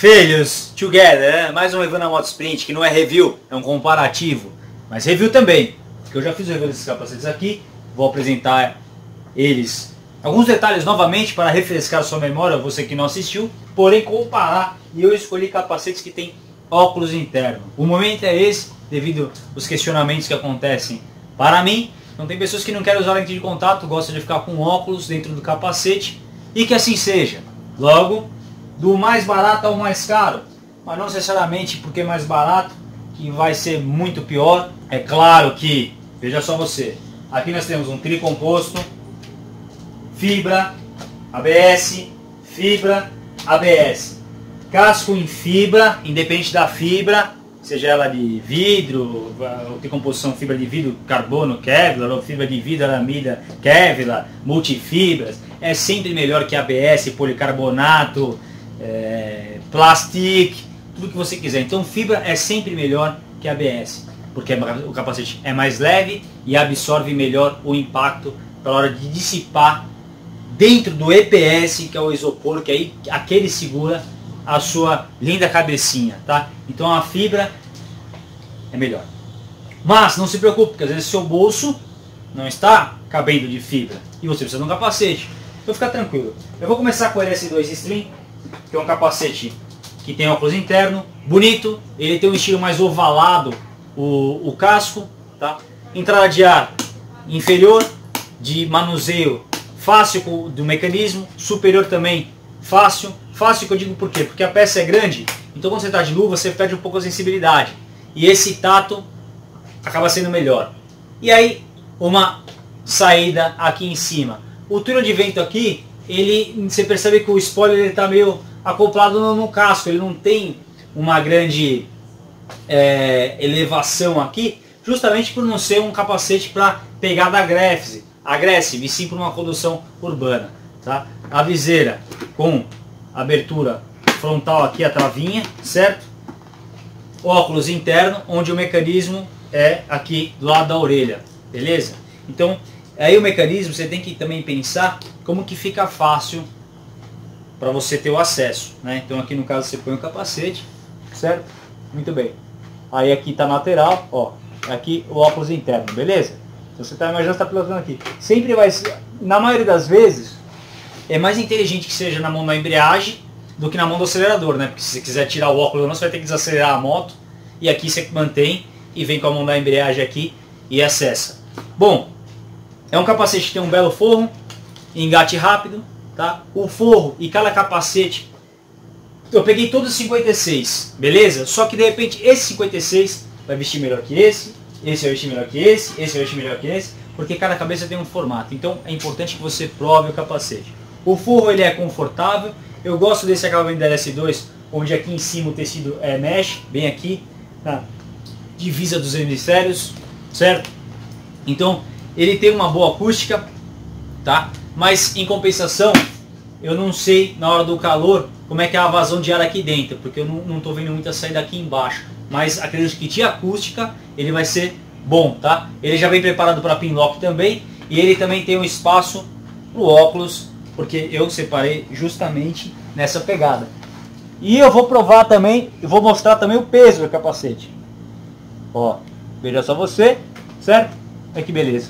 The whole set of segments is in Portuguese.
Filhos, together, mais um review na Moto Sprint, que não é review, é um comparativo, mas review também, porque eu já fiz o review desses capacetes aqui, vou apresentar eles, alguns detalhes novamente para refrescar sua memória, você que não assistiu, porém comparar, e eu escolhi capacetes que tem óculos interno. O momento é esse, devido aos questionamentos que acontecem para mim, não tem pessoas que não querem usar lente de contato, gostam de ficar com óculos dentro do capacete, e que assim seja. Logo, do mais barato ao mais caro, mas não necessariamente porque é mais barato que vai ser muito pior. É claro que, veja só você, aqui nós temos um tricomposto, fibra, ABS, fibra, ABS, casco em fibra, independente da fibra, seja ela de vidro, ou tem composição fibra de vidro, carbono, Kevlar, ou fibra de vidro, aramida, Kevlar, multifibras, é sempre melhor que ABS, policarbonato, plastic, tudo que você quiser. Então fibra é sempre melhor que ABS, porque o capacete é mais leve e absorve melhor o impacto para a hora de dissipar dentro do EPS, que é o isopor, que aí aquele segura a sua linda cabecinha, tá? Então a fibra é melhor. Mas não se preocupe, porque às vezes seu bolso não está cabendo de fibra e você precisa de um capacete. Então fica tranquilo. Eu vou começar com o LS2 Extreme, que é um capacete que tem óculos interno, bonito, ele tem um estilo mais ovalado, o casco, tá? Entrada de ar inferior, de manuseio fácil do mecanismo, superior também fácil que eu digo por quê? Porque a peça é grande, então quando você está de luva você perde um pouco a sensibilidade, e esse tato acaba sendo melhor. E aí, uma saída aqui em cima. O túnel de vento aqui, você percebe que o spoiler está meio acoplado no casco, ele não tem uma grande elevação aqui, justamente por não ser um capacete para pegada agressiva, e sim por uma condução urbana. Tá? A viseira com abertura frontal aqui, a travinha, certo? Óculos interno, onde o mecanismo é aqui do lado da orelha, beleza? Então, aí o mecanismo você tem que também pensar como que fica fácil para você ter o acesso, né? Então aqui no caso você põe o capacete, certo? Muito bem. Aí aqui está na lateral, ó, aqui o óculos interno, beleza? Então você está imaginando, está pilotando aqui. Sempre vai ser, na maioria das vezes, é mais inteligente que seja na mão da embreagem do que na mão do acelerador, né? Porque se você quiser tirar o óculos, você vai ter que desacelerar a moto, e aqui você mantém e vem com a mão da embreagem aqui e acessa. Bom, é um capacete que tem um belo forro, engate rápido, tá? O forro e cada capacete, eu peguei todos os 56, beleza? Só que de repente esse 56 vai vestir melhor que esse vai vestir melhor que esse vai vestir melhor que esse, porque cada cabeça tem um formato. Então é importante que você prove o capacete. O forro ele é confortável, eu gosto desse acabamento da LS2, onde aqui em cima o tecido é mesh, bem aqui, na divisa dos hemisférios, certo? Então ele tem uma boa acústica, tá? Mas em compensação, eu não sei na hora do calor como é que é a vazão de ar aqui dentro, porque eu não estou vendo muita saída aqui embaixo. Mas acredito que de acústica ele vai ser bom, tá? Ele já vem preparado para pinlock também, e ele também tem um espaço para o óculos, porque eu separei justamente nessa pegada. E eu vou provar também, eu vou mostrar também o peso do capacete. Ó, veja só você, certo? Olha que beleza.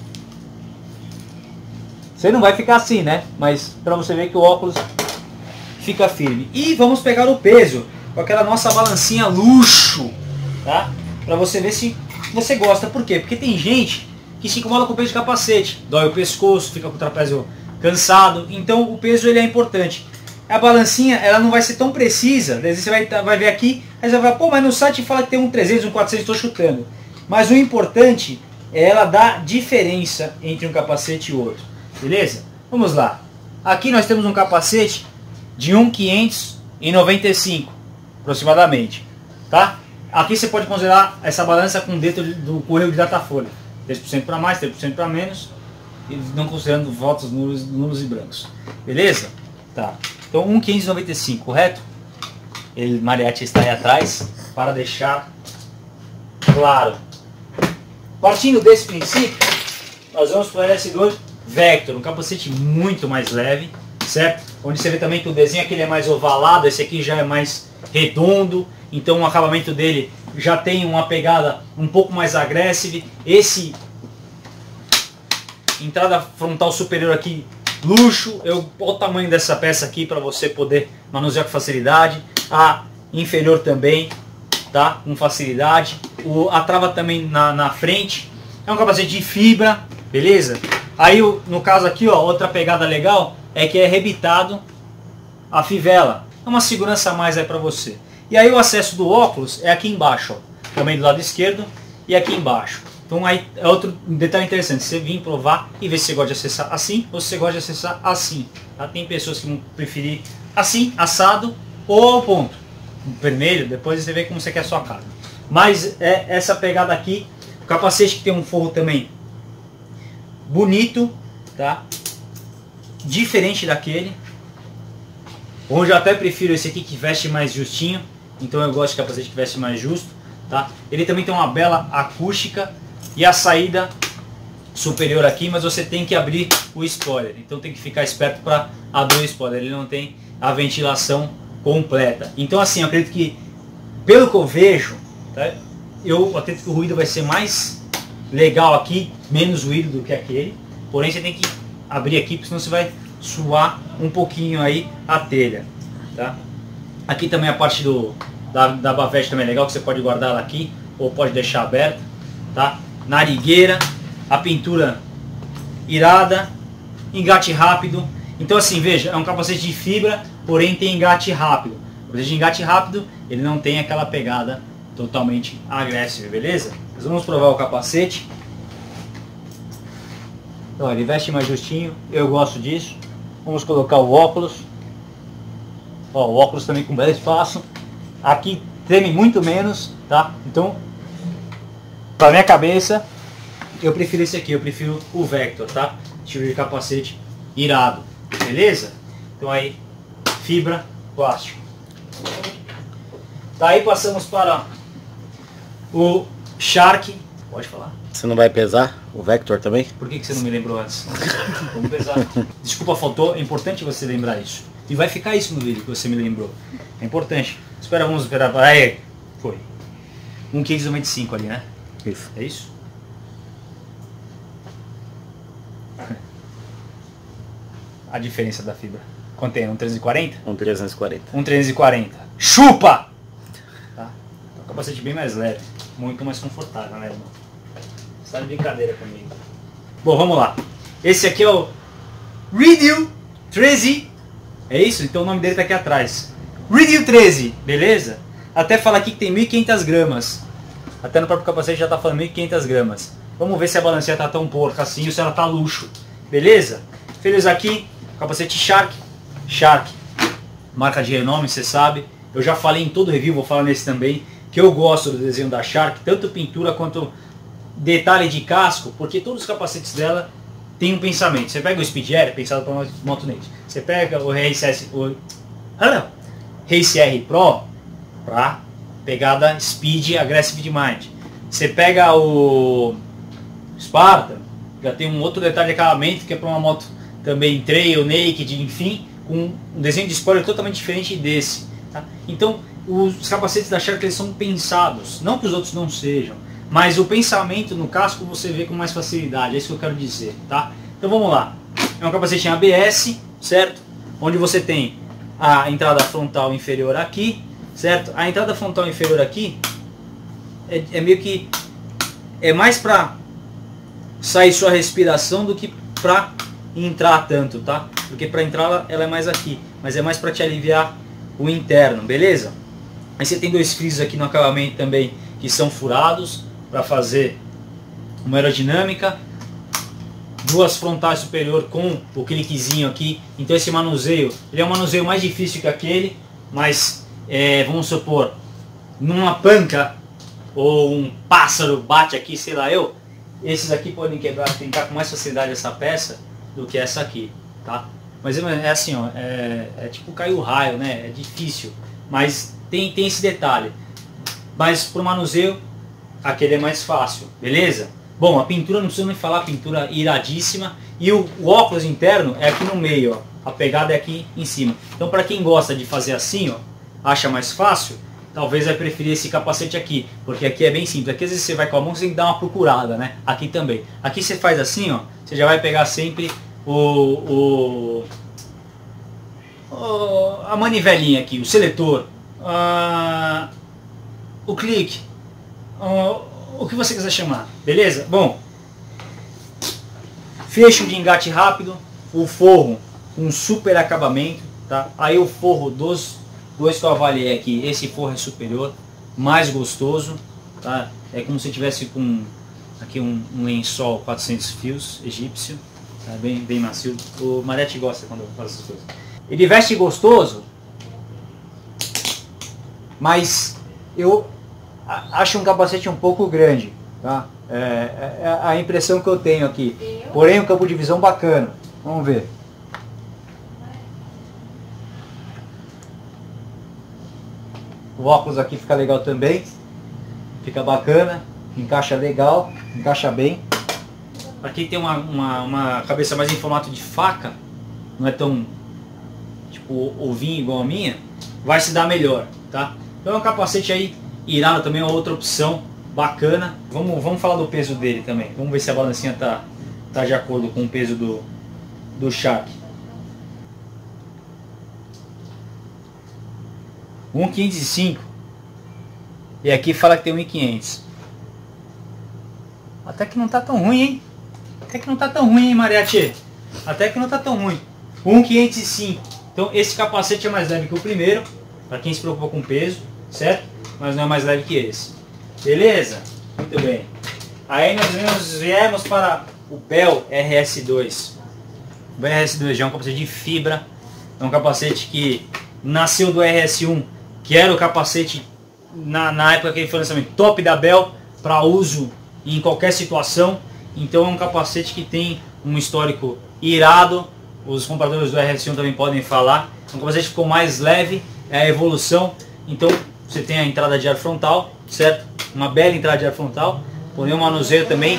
Você não vai ficar assim, né? Mas para você ver que o óculos fica firme. E vamos pegar o peso com aquela nossa balancinha luxo, tá? Para você ver se você gosta. Por quê? Porque tem gente que se incomoda com o peso de capacete, dói o pescoço, fica com o trapézio cansado. Então o peso ele é importante. A balancinha ela não vai ser tão precisa. Às vezes você vai ver aqui, aí você vai falar, pô, mas no site fala que tem um 300, um 400, estou chutando. Mas o importante é ela dar diferença entre um capacete e outro. Beleza? Vamos lá. Aqui nós temos um capacete de 1.595 aproximadamente, tá? Aqui você pode considerar essa balança com dentro do correio de datafolha, 3% para mais, 3% para menos, e não considerando votos nulos e brancos. Beleza? Tá. Então 1.595, correto? Ele Mariachi está aí atrás para deixar claro. Partindo desse princípio, nós vamos para o LS2 Vector, um capacete muito mais leve, certo? onde você vê também que o desenho aqui é mais ovalado, esse aqui já é mais redondo, então o acabamento dele já tem uma pegada um pouco mais agressiva. Esse entrada frontal superior aqui, luxo. Olha o tamanho dessa peça aqui para você poder manusear com facilidade. A inferior também, tá? Com facilidade. A trava também na frente. É um capacete de fibra, beleza? Aí no caso aqui, ó, outra pegada legal é que é rebitado a fivela. É uma segurança a mais aí para você. E aí o acesso do óculos é aqui embaixo, ó, também do lado esquerdo e aqui embaixo. Então aí é outro detalhe interessante, você vir provar e ver se você gosta de acessar assim ou se você gosta de acessar assim. Tá? Tem pessoas que vão preferir assim, assado ou ao ponto, vermelho, depois você vê como você quer a sua cara. Mas é essa pegada aqui, o capacete que tem um forro também bonito, tá? Diferente daquele. Hoje eu até prefiro esse aqui que veste mais justinho, então eu gosto de capacete que veste mais justo, tá? Ele também tem uma bela acústica e a saída superior aqui, mas você tem que abrir o spoiler, então tem que ficar esperto para abrir o spoiler, ele não tem a ventilação completa. Então assim, eu acredito que, pelo que eu vejo, tá? Eu acredito que o ruído vai ser mais legal aqui, menos ruído do que aquele, porém você tem que abrir aqui, porque senão você vai suar um pouquinho aí a telha, tá? Aqui também a parte da bavete também é legal, que você pode guardar ela aqui ou pode deixar aberta, tá? Narigueira, a pintura irada, engate rápido. Então assim, veja, é um capacete de fibra, porém tem engate rápido. O capacete de engate rápido, ele não tem aquela pegada totalmente agressiva, beleza? Mas vamos provar o capacete. Então, ele veste mais justinho, eu gosto disso. Vamos colocar o óculos. Ó, o óculos também com belo espaço. Aqui treme muito menos, tá? Então, para minha cabeça, eu prefiro esse aqui, eu prefiro o Vector, tá? Estilo de capacete irado, beleza? Então aí, fibra, plástico. Daí passamos para o Shark. Pode falar. Você não vai pesar o Vector também? Por que você não me lembrou antes? Vamos pesar. Desculpa, faltou. É importante você lembrar isso. E vai ficar isso no vídeo que você me lembrou. É importante. Espera, vamos esperar. Aí, foi. 1,95 ali, né? Isso. É isso? A diferença da fibra. Quanto tem? 1,340? 1,340. 1,340. Chupa! Tá? É um capacete bem mais leve. Muito mais confortável, né, irmão? Você tá de brincadeira comigo. Bom, vamos lá. Esse aqui é o Redeal 13. É isso? Então o nome dele tá aqui atrás. Redeal 13, beleza? Até fala aqui que tem 1.500 gramas. Até no próprio capacete já tá falando 1.500 gramas. Vamos ver se a balanceira tá tão porca assim ou se ela tá luxo. Beleza? Feliz aqui, capacete Shark. Shark, marca de renome, você sabe. Eu já falei em todo review, vou falar nesse também, que eu gosto do desenho da Shark, tanto pintura quanto detalhe de casco, porque todos os capacetes dela tem um pensamento. Você pega o Speed Air, pensado para motonete. Você pega o Race R Pro para pegada Speed Aggressive Mind. Você pega o Spartan, já tem um outro detalhe de acabamento que é para uma moto também trail, naked, enfim, com um desenho de spoiler totalmente diferente desse. Tá? Então os capacetes da Shark eles são pensados, não que os outros não sejam, mas o pensamento no casco você vê com mais facilidade, é isso que eu quero dizer, tá? Então vamos lá, é um capacete em ABS, certo? Onde você tem a entrada frontal inferior aqui, certo? A entrada frontal inferior aqui é meio que, é mais para sair sua respiração do que para entrar tanto, tá? Porque para entrar ela é mais aqui, mas é mais para te aliviar o interno, beleza? Aí você tem dois frisos aqui no acabamento também que são furados para fazer uma aerodinâmica, duas frontais superior com o cliquezinho aqui. Então esse manuseio, ele é um manuseio mais difícil que aquele, mas vamos supor, numa panca ou um pássaro bate aqui, sei lá eu, esses aqui podem quebrar, tentar com mais facilidade essa peça do que essa aqui, tá? Mas é assim, ó, é tipo cair o raio, né? É difícil, mas tem esse detalhe. Mas pro manuseio, aquele é mais fácil, beleza? Bom, a pintura não precisa nem falar, pintura iradíssima. E o óculos interno é aqui no meio, ó. a pegada é aqui em cima. Então para quem gosta de fazer assim, ó, acha mais fácil, talvez vai preferir esse capacete aqui, porque aqui é bem simples. Aqui às vezes você vai com a mão, você tem que dar uma procurada, né? Aqui também. Aqui você faz assim, ó, você já vai pegar sempre a manivelinha aqui, o seletor, o clique, o que você quiser chamar, beleza? Bom, fecho de engate rápido, o forro com super acabamento, tá? Aí o forro dos dois que eu avaliei aqui, esse forro é superior, mais gostoso, tá? É como se tivesse com aqui um lençol 400 fios egípcio, tá? Bem macio. O Marete gosta quando eu faço essas coisas. Ele veste gostoso, mas eu acho um capacete um pouco grande, tá? É a impressão que eu tenho aqui. Porém, um campo de visão bacana. Vamos ver. O óculos aqui fica legal também. Fica bacana. Encaixa legal. Encaixa bem. Aqui tem uma cabeça mais em formato de faca. Não é tão tipo ovinho igual a minha. Vai se dar melhor, tá? Então é um capacete aí irado também, é uma outra opção bacana. Vamos falar do peso dele também. Vamos ver se a balancinha tá de acordo com o peso do Shark. 1.505 e aqui fala que tem 1.500. Até que não tá tão ruim, hein? Até que não tá tão ruim, hein, Mariachi? Até que não tá tão ruim. 1.505. Então esse capacete é mais leve que o primeiro, para quem se preocupa com peso, certo? Mas não é mais leve que esse. Beleza? Muito bem. Aí nós viemos para o Bell RS2. O Bell RS2 já é um capacete de fibra. É um capacete que nasceu do RS1, que era o capacete na época que ele foi lançamento top da Bell para uso em qualquer situação. Então é um capacete que tem um histórico irado. Os compradores do RS1 também podem falar. É um capacete que ficou mais leve, é a evolução. Então você tem a entrada de ar frontal, certo? Uma bela entrada de ar frontal. Porém o manuseio também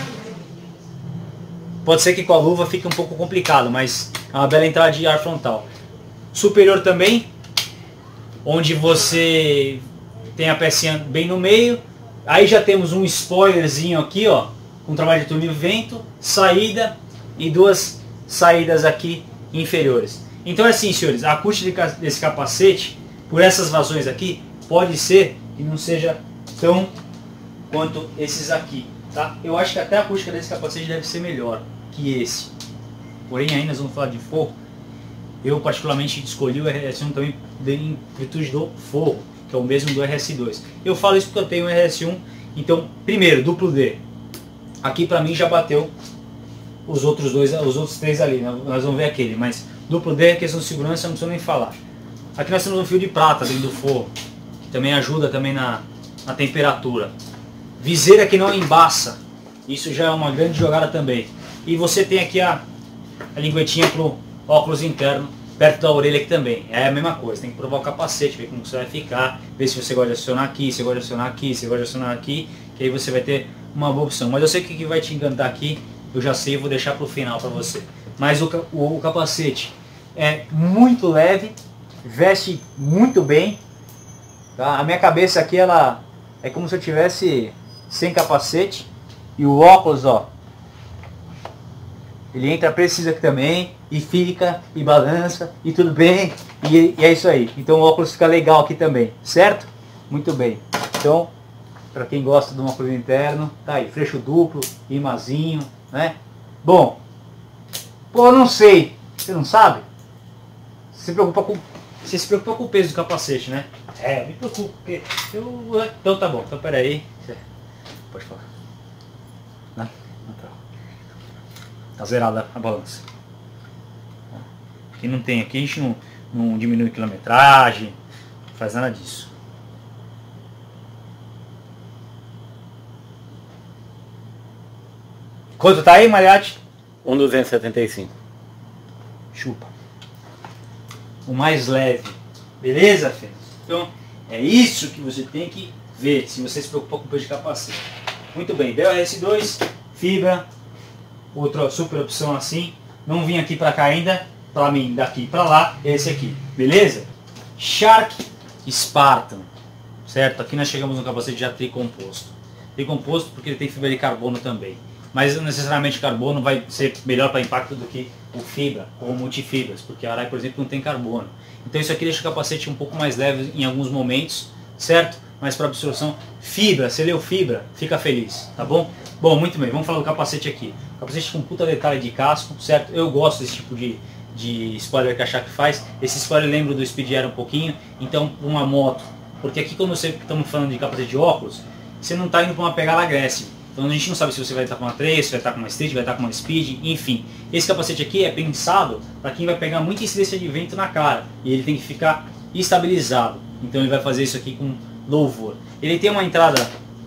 pode ser que com a luva fique um pouco complicado, mas é uma bela entrada de ar frontal. Superior também, onde você tem a pecinha bem no meio. Aí já temos um spoilerzinho aqui, ó, com trabalho de túnel vento, saída e duas saídas aqui inferiores. Então é assim, senhores, a acústica desse capacete, por essas vazões aqui, pode ser que não seja tão quanto esses aqui, tá? Eu acho que até a acústica desse capacete deve ser melhor que esse. Porém, ainda nós vamos falar de forro. Eu particularmente escolhi o RS1 também em virtude do forro, que é o mesmo do RS2. Eu falo isso porque eu tenho o RS1, então, primeiro, duplo D. Aqui pra mim já bateu os outros três ali, né? Nós vamos ver aquele, mas duplo D, questão de segurança, não preciso nem falar. Aqui nós temos um fio de prata dentro do forro, que também ajuda também na temperatura. Viseira que não embaça, isso já é uma grande jogada também. E você tem aqui a linguetinha pro óculos interno, perto da orelha aqui também. É a mesma coisa, tem que provar o capacete, ver como você vai ficar, ver se você gosta de acionar aqui, se gosta de acionar aqui, se gosta de acionar aqui, que aí você vai ter uma boa opção. Mas eu sei que o que vai te encantar aqui, eu já sei, eu vou deixar para o final para você. Mas o capacete é muito leve, veste muito bem, tá? A minha cabeça aqui, ela é como se eu tivesse sem capacete, e o óculos, ó, ele entra preciso aqui também, e fica, e balança, e tudo bem, e é isso aí. Então o óculos fica legal aqui também, certo? Muito bem. Então, para quem gosta de um óculos interno, tá aí, freixo duplo, imazinho, né? Bom, pô, não sei, você não sabe? Você se preocupa com o peso do capacete, né? É, me preocupo, porque então tá bom, então peraí. Pode falar. Não tá. Tá zerada a balança. Aqui não tem, aqui a gente não diminui quilometragem, não faz nada disso. Quanto tá aí, Mariachi? 1.275. Chupa. O mais leve. Beleza, Fê? Então, é isso que você tem que ver, se você se preocupar com o peso de capacete. Muito bem, Bell RS2, fibra, outra super opção assim. Não vim aqui pra cá ainda, para mim daqui para lá é esse aqui, beleza? Shark Spartan, certo? Aqui nós chegamos no capacete já tricomposto. Tricomposto porque ele tem fibra de carbono também. Mas não necessariamente carbono vai ser melhor para impacto do que o fibra ou multifibras, porque a Arai, por exemplo, não tem carbono. Então isso aqui deixa o capacete um pouco mais leve em alguns momentos, certo? Mas para absorção, fibra, você leu fibra, fica feliz, tá bom? Bom, muito bem, vamos falar do capacete aqui. Capacete com puta detalhe de casco, certo? Eu gosto desse tipo de spoiler que a Shark faz. Esse spoiler lembra do Speed Air um pouquinho, então uma moto. Porque aqui quando você estamos falando de capacete de óculos, você não está indo para uma pegada agressiva. Então a gente não sabe se você vai estar com uma 3, se vai estar com uma Street, vai estar com uma Speed, enfim. Esse capacete aqui é pensado para quem vai pegar muita incidência de vento na cara. E ele tem que ficar estabilizado. Então ele vai fazer isso aqui com louvor. Ele tem uma entrada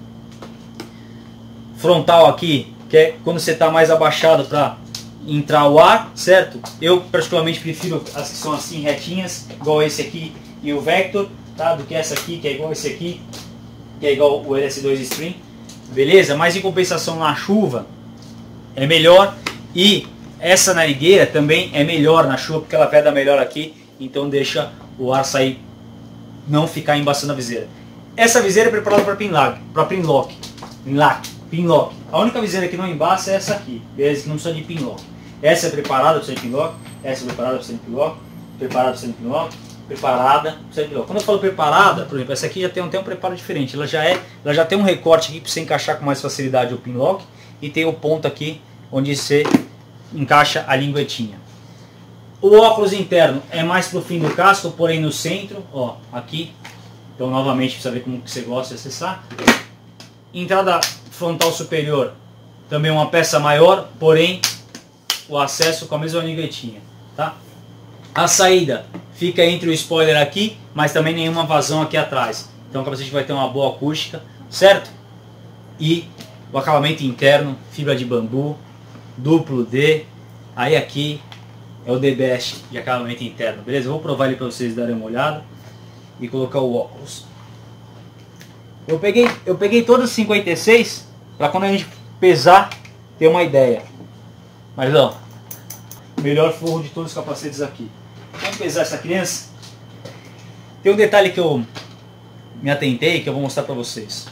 frontal aqui, que é quando você está mais abaixado para entrar o ar, certo? Eu particularmente prefiro as que são assim retinhas, igual esse aqui e o Vector, tá? Do que essa aqui, que é igual esse aqui, que é igual o LS2 Stream. Beleza? Mas em compensação na chuva é melhor, e essa narigueira também é melhor na chuva porque ela veda melhor aqui, então deixa o ar sair, não ficar embaçando a viseira. Essa viseira é preparada para pinlock. A única viseira que não embaça é essa aqui, beleza? Que não precisa de pinlock. Essa é preparada para ser pinlock, essa é preparada para ser pinlock, preparada para ser pinlock, preparada para ser pinlock. Quando eu falo preparada, por exemplo, essa aqui já tem um preparo diferente. Ela já tem um recorte aqui para você encaixar com mais facilidade o pinlock, e tem o ponto aqui onde você encaixa a linguetinha. O óculos interno é mais pro fim do casco, porém no centro, ó, aqui. Então novamente precisa ver como que você gosta de acessar. Entrada frontal superior, também uma peça maior, porém o acesso com a mesma linguetinha, tá? A saída fica entre o spoiler aqui, mas também nenhuma vazão aqui atrás. Então o capacete vai ter uma boa acústica, certo? E o acabamento interno, fibra de bambu, duplo D. Aí aqui é o The Best de acabamento interno, beleza? Eu vou provar ele para vocês darem uma olhada e colocar o óculos. Eu peguei todos os 56 para quando a gente pesar ter uma ideia. Mas ó, melhor forro de todos os capacetes aqui. Vamos pesar essa criança. Tem um detalhe que eu me atentei que eu vou mostrar para vocês.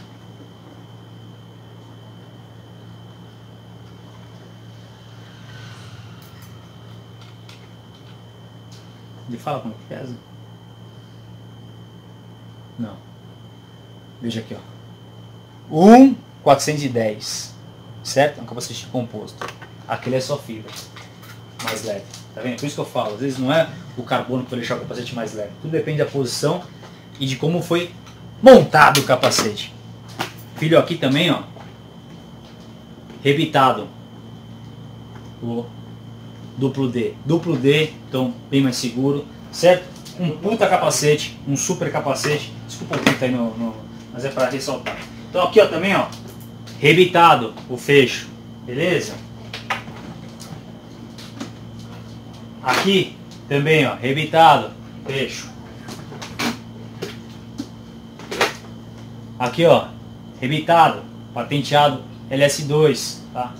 Ele fala como que pesa? Não. Veja aqui, ó. 1,410. Certo? É um capacete composto. Aquele é só fibra. Mais leve. Tá vendo? Por isso que eu falo. Às vezes não é o carbono que vai deixar o capacete mais leve. Tudo depende da posição e de como foi montado o capacete. Filho aqui também, ó. Rebitado. O duplo D. Duplo D, então bem mais seguro. Certo? Um puta capacete. Um super capacete. Desculpa o puta aí mas é para ressaltar. Então aqui ó também ó. Rebitado o fecho. Beleza? Aqui também ó. Rebitado. Fecho. Aqui ó. Rebitado. Patenteado LS2. Tá?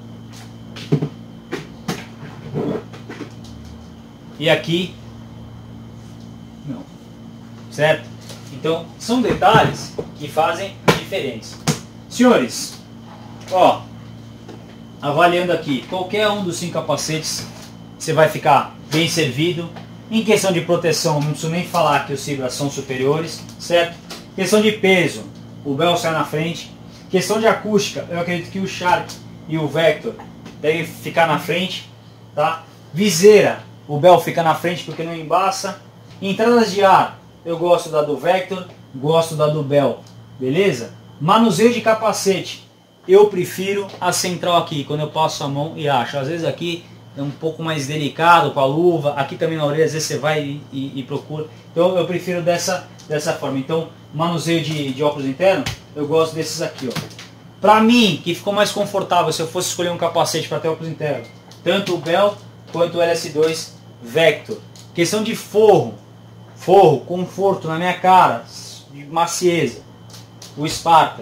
E aqui não. Certo? Então são detalhes que fazem diferença. Senhores, ó, avaliando aqui, qualquer um dos 5 capacetes você vai ficar bem servido. Em questão de proteção, não preciso nem falar que os fibras são superiores, certo? Questão de peso, o Bell sai na frente. Questão de acústica, eu acredito que o Shark e o Vector devem ficar na frente, tá? Viseira, o Bell fica na frente porque não embaça. Entradas de ar, eu gosto da do Vector, gosto da do Bell, beleza? Manuseio de capacete, eu prefiro a central aqui, quando eu passo a mão e acho. Às vezes aqui é um pouco mais delicado com a luva, aqui também na orelha, às vezes você vai e procura. Então eu prefiro dessa forma. Então, manuseio de óculos interno, eu gosto desses aqui, ó. Pra mim, que ficou mais confortável se eu fosse escolher um capacete para ter óculos interno, tanto o Bell quanto o LS2 Vector. Questão de forro, conforto na minha cara, de macieza, o Spartan.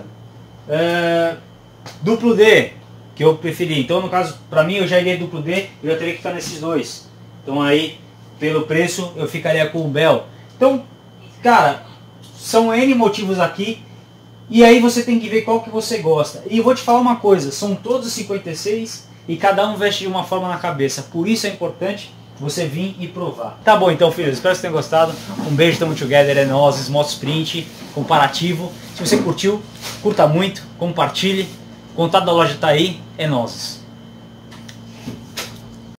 Duplo D, que eu preferi. Então no caso, para mim, eu já iria duplo D, eu já teria que estar nesses dois. Então aí, pelo preço, eu ficaria com o Bell. Então, cara, são N motivos aqui. E aí você tem que ver qual que você gosta. E eu vou te falar uma coisa, são todos 56 e cada um veste de uma forma na cabeça. Por isso é importante você vir e provar. Tá bom então, filhos, espero que vocês tenham gostado. Um beijo, tamo together, é nóis, Moto Sprint, comparativo. Se você curtiu, curta muito, compartilhe. O contato da loja tá aí, é nóis.